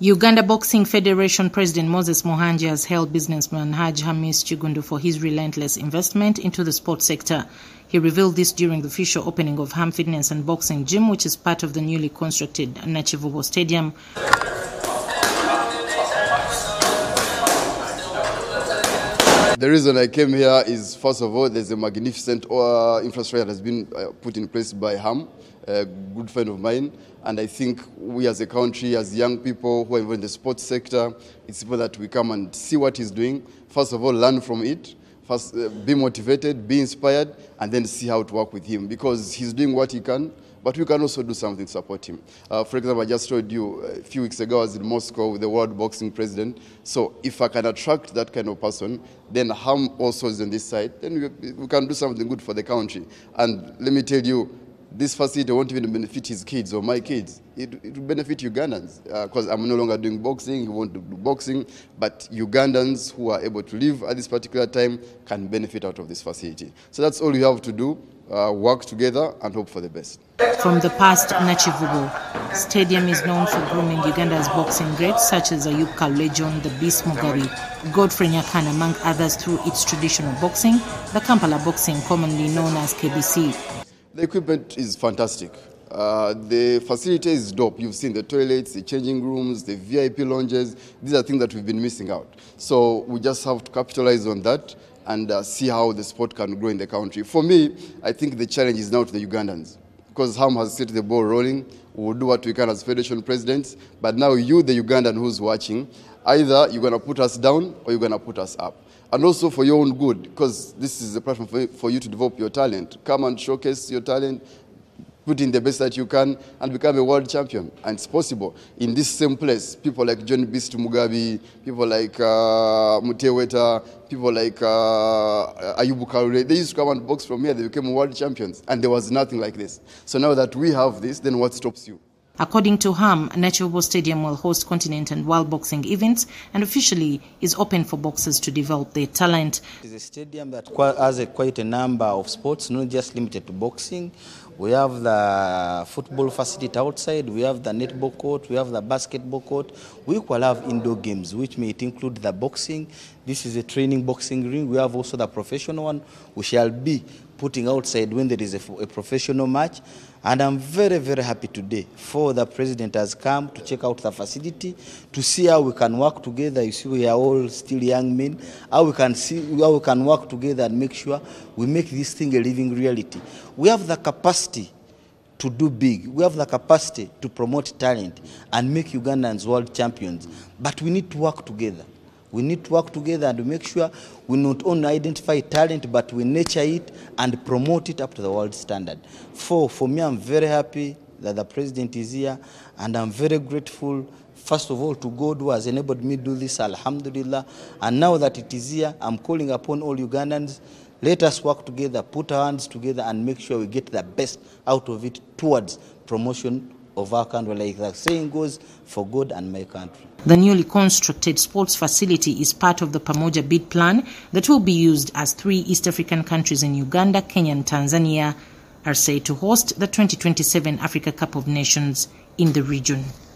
Uganda Boxing Federation President Moses Mohanji has hailed businessman Haj Hamis Chigundu for his relentless investment into the sports sector. He revealed this during the official opening of Ham Fitness and Boxing Gym, which is part of the newly constructed Nachivubo Stadium. The reason I came here is, first of all, there's a magnificent infrastructure that has been put in place by Ham, a good friend of mine. And I think we as a country, as young people who are involved in the sports sector, it's important that we come and see what he's doing. First of all, learn from it. First, be motivated, be inspired, and then see how to work with him. Because he's doing what he can, but we can also do something to support him. For example, I just told you a few weeks ago I was in Moscow with the World Boxing President. So if I can attract that kind of person, then Ham also is on this side, then we can do something good for the country. And let me tell you, this facility won't even benefit his kids or my kids. It will benefit Ugandans because I'm no longer doing boxing, he won't do boxing, but Ugandans who are able to live at this particular time can benefit out of this facility. So that's all you have to do, work together and hope for the best. From the past, Nachivubo Stadium is known for grooming Uganda's boxing greats such as Ayub Kalulejon, the Beast Mugabi, Godfrey Nyakan, among others, through its traditional boxing, the Kampala boxing, commonly known as KBC. The equipment is fantastic. The facility is dope. You've seen the toilets, the changing rooms, the VIP lounges. These are things that we've been missing out. So we just have to capitalize on that and see how the sport can grow in the country. For me, I think the challenge is now to the Ugandans. Because Ham has set the ball rolling, we will do what we can as federation presidents. But now you, the Ugandan who's watching, either you're going to put us down or you're going to put us up. And also for your own good, because this is a platform for you to develop your talent. Come and showcase your talent, put in the best that you can, and become a world champion. And it's possible. In this same place, people like John Beast Mugabi, people like Muteweta, people like Ayubu Kaure, they used to come and box from here, they became world champions. And there was nothing like this. So now that we have this, then what stops you? According to Ham, Nachivubo Stadium will host continent and world boxing events and officially is open for boxers to develop their talent. It is a stadium that has quite a number of sports, not just limited to boxing. We have the football facility outside, we have the netball court, we have the basketball court. We will have indoor games, which may include the boxing. This is a training boxing ring. We have also the professional one, we shall be putting outside when there is a professional match. And I'm very, very happy today for the president has come to check out the facility, to see how we can work together. You see, we are all still young men, how we can work together and make sure we make this thing a living reality. We have the capacity to do big. We have the capacity to promote talent and make Ugandans world champions. But we need to work together. We need to work together and make sure we not only identify talent, but we nurture it and promote it up to the world standard. For me, I'm very happy that the president is here, and I'm very grateful, first of all, to God who has enabled me to do this, alhamdulillah. And now that it is here, I'm calling upon all Ugandans, let us work together, put our hands together, and make sure we get the best out of it towards promotion of our country, like the saying goes, for God and my country. The newly constructed sports facility is part of the Pamoja bid plan that will be used as 3 East African countries in Uganda, Kenya and Tanzania are said to host the 2027 Africa Cup of Nations in the region.